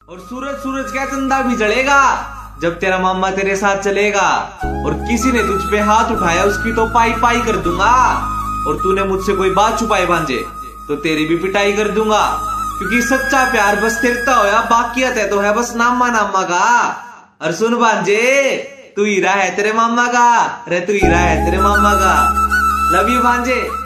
और सूरज सूरज क्या चंदा भी जलेगा जब तेरा मामा तेरे साथ चलेगा। और किसी ने तुझ पे हाथ उठाया उसकी तो पाई पाई कर दूंगा। और तूने मुझसे कोई बात छुपाई भांजे तो तेरी भी पिटाई कर दूंगा। क्योंकि सच्चा प्यार बस तिरता होया, बाकियत है तो है बस नामा नामा का। और सुन भांजे, तू हीरा है तेरे मामा का, रे तू हीरा है तेरे मामा का। लव यू भांजे।